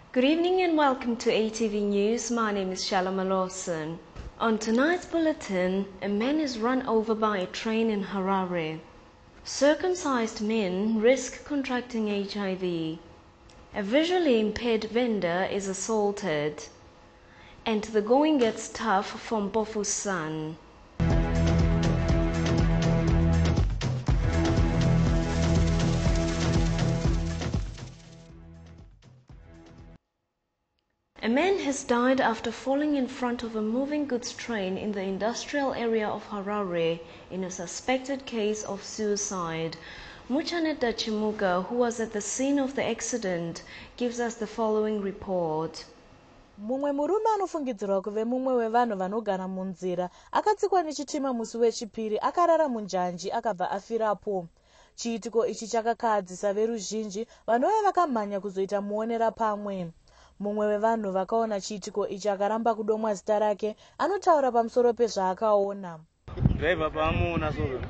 Good evening and welcome to ATV News. My name is Shalom Lawson. On tonight's bulletin, a man is run over by a train in Harare. Circumcised men risk contracting HIV. A visually impaired vendor is assaulted. And the going gets tough for Mpofu's son. A man has died after falling in front of a moving goods train in the industrial area of Harare in a suspected case of suicide. Muchanet Dachimuga, who was at the scene of the accident, gives us the following report. Mumwe murume anofungidzirwa kuve mumwe wevanhu vanogara munzira akatsikwa nechitima musi wechipiri akarara munjanji akabva afirapo. Chiitiko ichi chakakahadzisa veruzhinji vanova vakamhanya kuzoita muonera pamwe. Mumwe wevanhu vakaona chiitiko ichi akaramba kudomwa zita rake anotaura pamusoro pezvaakaona. Driver paamuona so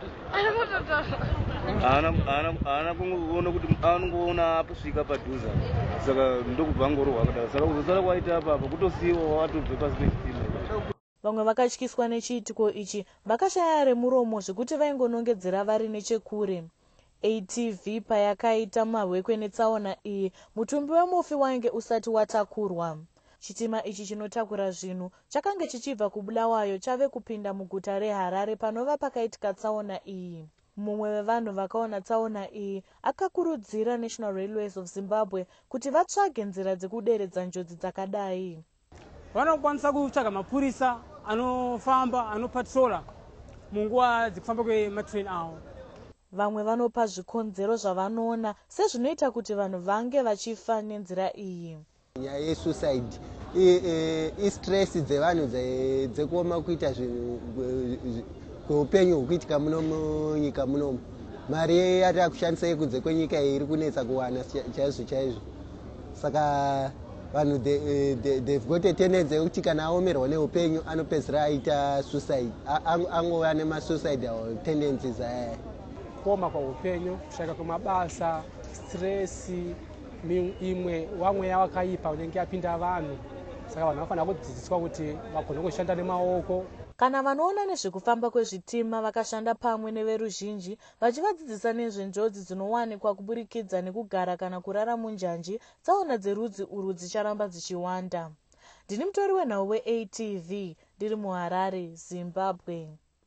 ana kungoona kuti anongoona aposvika padhuza saka ndokubva ngorohwa kudaro saka kuzosara kwaita apa kutosiiwa watobve pasi pechitima. Vamwe vakatyiswa nechiitiko ichi vakashaya remuromo zvekuti vaingonongedzera vari nechekure. ATV payakaita mahwekwe netsaona iyi, mutumbi wemufi wainge usati watakurwa. Chitima ichi chinotakura zvinhu chakange chichibva kuBulawayo chave kupinda muguta reHarare panova pakaitika tsaona iyi. Mumwe wevanhu vakaona tsaona iyi akakurudzira National Railways of Zimbabwe kuti vatsvage nzira dzekuderedza njodzi dzakadai. Vanokwanisa kutsvaga mapurisa anofamba anopatrola munguva dzekufamba kwematrain awo. Vamwe vanopa zvikonzero zvavanoona sezvinoita kuti vanhu vange vachifa nenzira iyi. Nyaya yesuicide istress dzevanhu dzekuoma kuita kweupenyu hwokuitika muno munyika munomu. Mari yatava kushandisa yekunze kwenyika iri kunetsa kuwana chaizvo chaizvo. Saka vanhu they've got a tendency yekuti kana aomerwa neupenyu anopedzisira aita suicide, angova nemasuicidal tendencies aya. Kuoma kwaupenyu, kushayika kwemabasa, stress, imwe wamweya wakaipa unenge yapinda vanhu. Saka vanhu vanofanira kudzidziswa kuti vagone kushanda nemaoko. Kana vanoona nezvekufamba kwezvitima vakashanda pamwe neveruzhinji vachivadzidzisa nezvenjodzi dzinowanikwa kuburikidza nekugara kana kurara munjanji, tsaona dzerudzi urwu dzicharamba dzichiwanda. Ndini mutori wenhau weATV ndiri muHarare, Zimbabwe.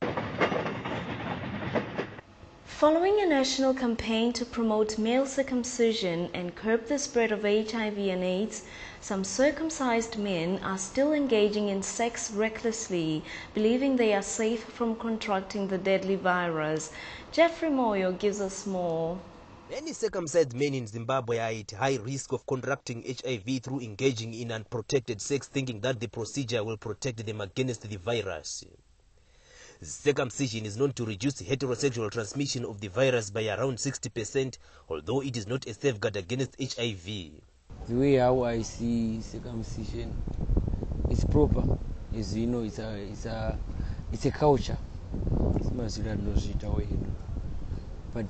Following a national campaign to promote male circumcision and curb the spread of HIV and AIDS, some circumcised men are still engaging in sex recklessly, believing they are safe from contracting the deadly virus. Jeffrey Moyo gives us more. Many circumcised men in Zimbabwe are at high risk of contracting HIV through engaging in unprotected sex, thinking that the procedure will protect them against the virus. Circumcision is known to reduce heterosexual transmission of the virus by around 60%, although it is not a safeguard against HIV. The way how I see circumcision is proper, as you know, it's a culture. But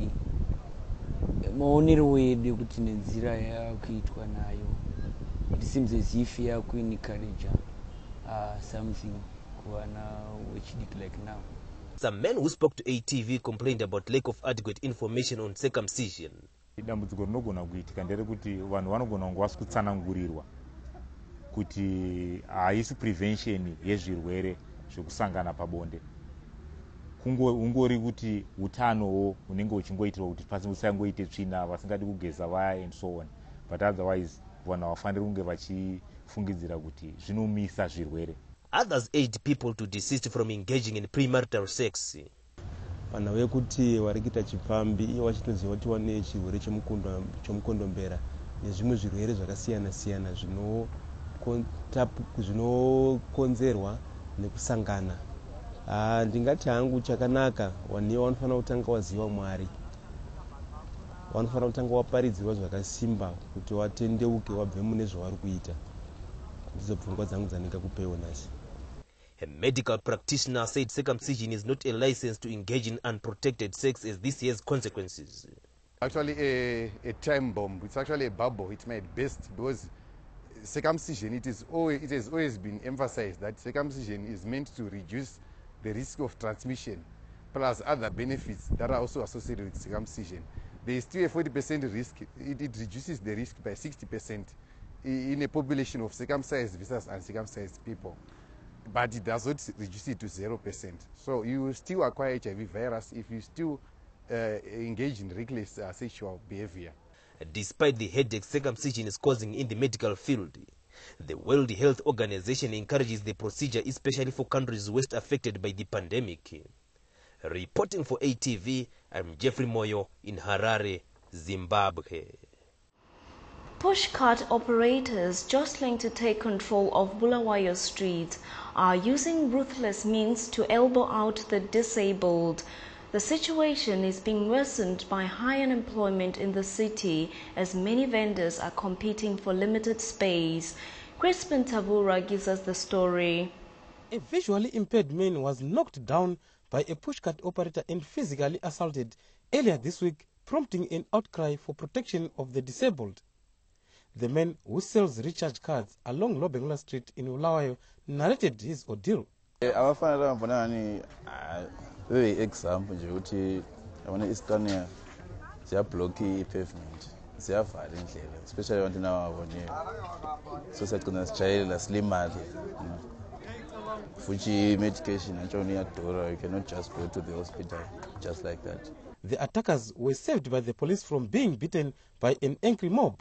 maonero wedu kuti nenzira yakuitwa nayo, it seems as if yakuencourage something which look like now. Some men who spoke to ATV complained about lack of adequate information on circumcision. Dambudziko rinogona kuitika nderekuti vanhu vanogona kunge vasikutsanangurirwa kuti haisi prevention yezvirwere zvekusangana pabonde. Ungori kuti utanowo unenge uchingoitirwa kuti pasangoite tsvina, vasingadi kugeza vaya and so on. But otherwise vanhu havafaniri kunge vachifungidzira kuti zvinomisa zvirwere. Others urged people to desist from engaging in premarital sex. Vanhu vekuti vari kuita chipfambi ivo vachitoziva kuti wane chirwere chemukondombera nezvimwe zvirwere zvakasiyana siyana zvinokonzerwa nekusangana. Ndingati hangu chakanaka waniwa vanofanira kutanga waziva Mwari. Vanofanira kutanga waparidzirwa zvakasimba kuti watendeuke wabve mune zvavari kuita. Ndidzo pfungwa dzangu dzandinga kupewa nadzo. A medical practitioner said circumcision is not a license to engage in unprotected sex as this has consequences. Actually a time bomb. It's actually a bubble. It made best because circumcision, it has always been emphasized that circumcision is meant to reduce the risk of transmission plus other benefits that are also associated with circumcision. There is still a 40% risk. It reduces the risk by 60% in a population of circumcised versus uncircumcised people, but it does not reduce it to 0%. So you will still acquire HIV virus if you still engage in reckless sexual behavior. Despite the headache circumcision is causing in the medical field, the World Health Organization encourages the procedure, especially for countries worst affected by the pandemic. Reporting for ATV, I'm Jeffrey Moyo in Harare, Zimbabwe. Pushcart operators jostling to take control of Bulawayo Street are using ruthless means to elbow out the disabled. The situation is being worsened by high unemployment in the city as many vendors are competing for limited space. Crispin Tabura gives us the story. A visually impaired man was knocked down by a pushcart operator and physically assaulted earlier this week, prompting an outcry for protection of the disabled. The man, who sells recharge cards along Lobengula Street in Bulawayo, narrated his ordeal. Example nje ukuthi yabona iScania siyablock ipavement siyavala indlela especially abantu nababone so siyagcina sijayela silimali futhi medication antshona iyadura. You cannot just go to the hospital just like that. The attackers were saved by the police from being beaten by an angry mob.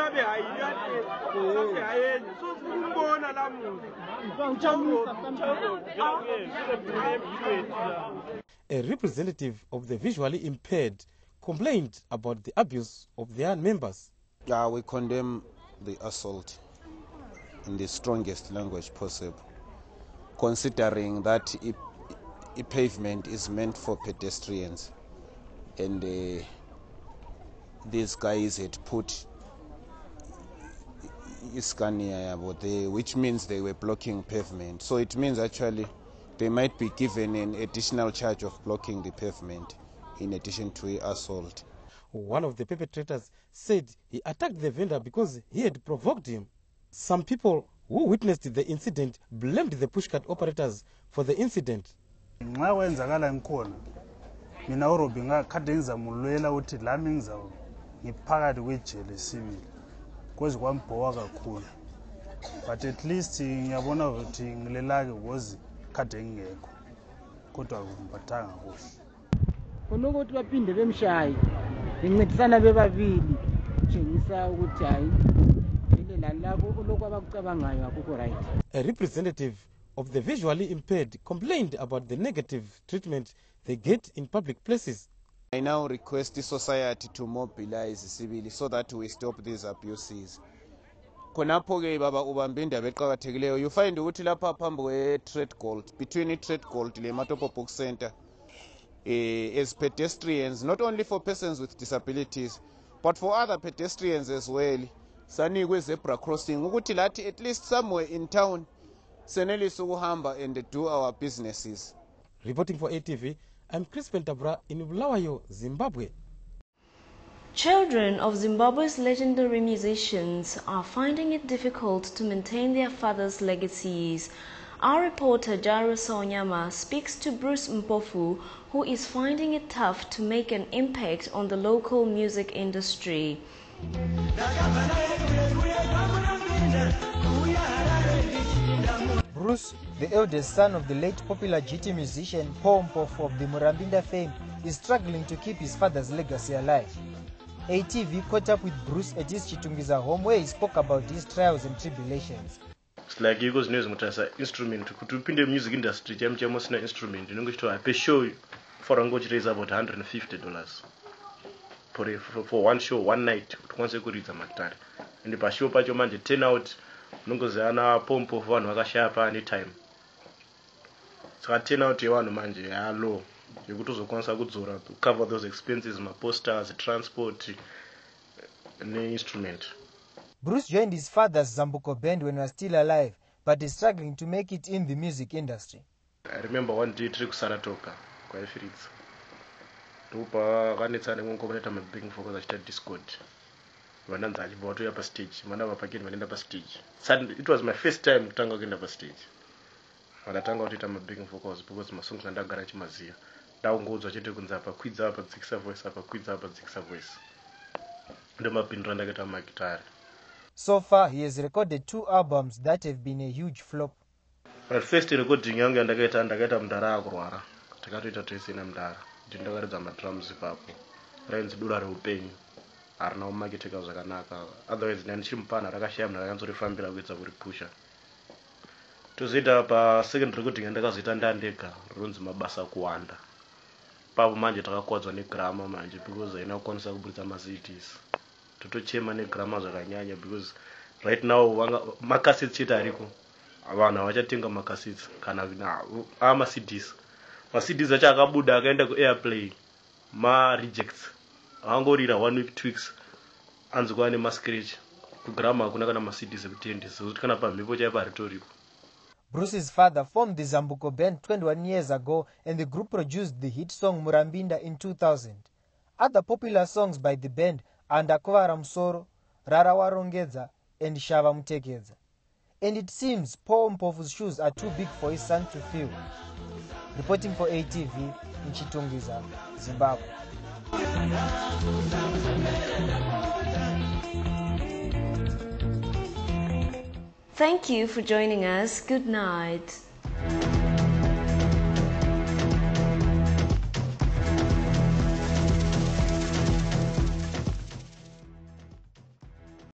A representative of the visually impaired complained about the abuse of their members. We condemn the assault in the strongest language possible, considering that a pavement is meant for pedestrians, and these guys had put Scania there, which means they were blocking pavement. So it means actually they might be given an additional charge of blocking the pavement in addition to assault. One of the perpetrators said he attacked the vendor because he had provoked him. Some people who witnessed the incident blamed the pushcart operators for the incident. But at least ngiyabona ukuthi ngilelake because kade ngekho kodwa ngiphathanga kuhle kunokuthi baphinde bemshaye bencedisana bebabili tshengisa ukuthi hayi ile lalabo lokho abakucabangayo akukho right. A representative of the visually impaired complained about the negative treatment they get in public places. I now request the society to mobilize civilly so that we stop these abuses. Khonapho ke baba ubambe indaba eqhakathekileyo. You find ukuthi lapha phambi kwe-Trade Gold, between i-Trade Gold le Matopo Book Center, as pedestrians, not only for persons with disabilities, but for other pedestrians as well, sanikwe zebra crossing ukuthi lathi at least somewhere in town senelise ukuhamba and do our businesses. Reporting for ATV, I'm Crispin Tabura in Bulawayo, Zimbabwe. Children of Zimbabwe's legendary musicians are finding it difficult to maintain their father's legacies. Our reporter Jairus Onyama speaks to Bruce Mpofu, who is finding it tough to make an impact on the local music industry. Bruce, the eldest son of the late popular GT musician Paul Mpofu of the Murambinda fame, is struggling to keep his father's legacy alive. ATV caught up with Bruce at his Chitungiza home where he spoke about his trials and tribulations. It's like you guys know mutasa instrument to pin the music industry jam instrument you know to I pay show for angochi raise about $150 for one show one night once could read maktari and the show pacho manje turn out nongozana pompo vanhu vakashaya anytime saka turn out yevanhu manje yalo yekuti uzokwanisa kudzora to cover those expenses, my posters, transport, instrument. Bruce joined his father's Zambuko band when he was still alive, but is struggling to make it in the music industry. I remember one day trip Saratoga, kwa Fritz. ndopa kanetsana ngongomaneta mabacking vocals achita discord vananzi achibva watoya pastage vana vapakeni vanoenda pastage. It was my first time kutanga kuenda pastage. Vanatanga kutoita mabacking vocals because masongs andagara chimaziya. Ndaungodzwa chete kunzi apa kwidza apa dzikisa voice apa kwidza apa dzikisa voice. Ndo mapindura ndakaita magitari. So far, he has recorded 2 albums that have been a huge flop. But first recording yangu ndakaita mudhara akurwara. Takatoita tese ina mudhara. Ndakaridza madrums ipapo. Rainzi dura reupenyu. Arina kumaketeka zvakanaka. Otherwise ndichiri mupana rakashaya munhu akakanzorifambira kuedza kuripusha. Tozoita pa second recording yandakazoita ndandega ronzi mabasa kuwanda. Papo manje takakwadzwa negrama manje because haina kukwanisa kuburitsa maCDs. Totochema negrama zvakanyanya because right now makaseti chete ariko. Vanhu havachatenga makaseti kana maCDs. MaCDs acho akabuda akaenda kuairplay ma-rejects. Angorira 1 week 2 weeks. Anzi kwane mascratch. Kugrama hakuna kana maCDs ekutende. Zokuti kana pamhepo chaipa haritoripo. Bruce's father formed the Zambuko band 21 years ago, and the group produced the hit song Murambinda in 2000. Other popular songs by the band are Ndakuvara Musoro, Rara Warongedza, and Shava Mutekedza. And it seems Paul Mpofu's shoes are too big for his son to fill. Reporting for ATV in Chitungwiza, Zimbabwe. Thank you for joining us. Good night.